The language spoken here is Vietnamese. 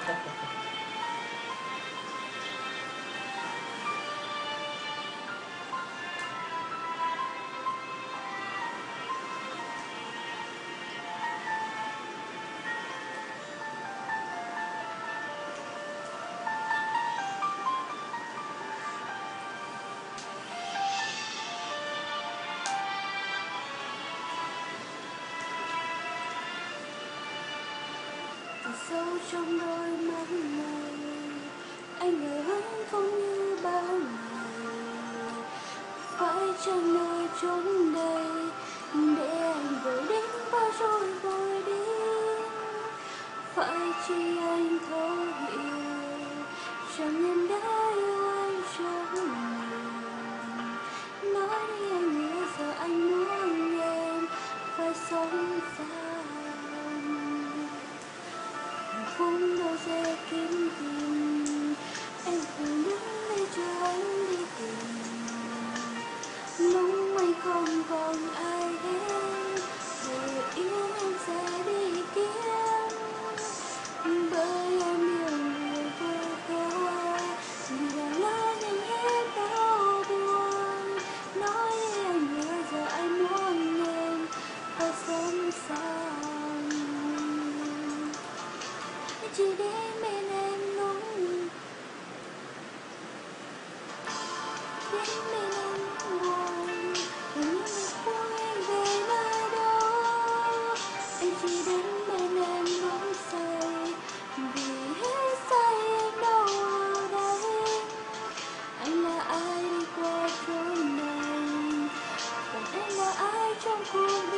Sâu trong đôi mắt này anh ngờ hắn không như bao ngày, phải chăng nơi chốn đây để anh vội đến và rồi vội đi, phải chi anh thấu hiểu chẳng nhân đã yêu anh trong lòng. Nói đi anh nhớ giờ anh muốn em phải sống xa, không đâu dễ kiếm tìm, em phải đứng đây chờ anh đi tìm. Lúc anh không còn ai hết, người yêu em sẽ đi kiếm, bởi em yêu người vô cớ, vì đã lỡ nhanh hết đau buồn. Nói đi anh nhớ giờ anh muốn em phải sống xa, chỉ đến bên em lúc đến bên em buồn, và những ngày buông em về nơi đâu. Anh chỉ đến bên em lúc say, vì hết say em đâu ở đây. Anh là ai đi qua chốn này, còn em là ai trong cuộc